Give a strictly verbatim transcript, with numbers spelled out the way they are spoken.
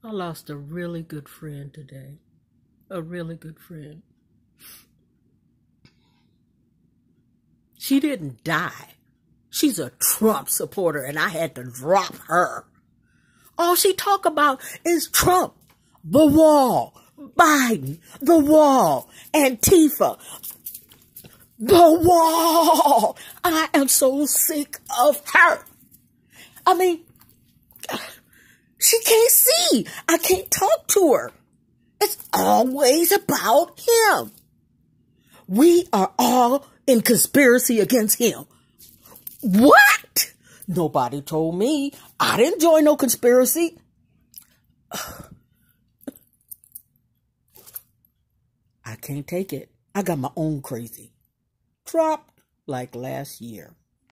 I lost a really good friend today. A really good friend. She didn't die. She's a Trump supporter, and I had to drop her. All she talk about is Trump, the wall, Biden, the wall, Antifa, the wall. I am so sick of her. I mean, she can't see. I can't talk to her. It's always about him. We are all in conspiracy against him. What? Nobody told me. I didn't join no conspiracy. I can't take it. I got my own crazy. Dropped like last year.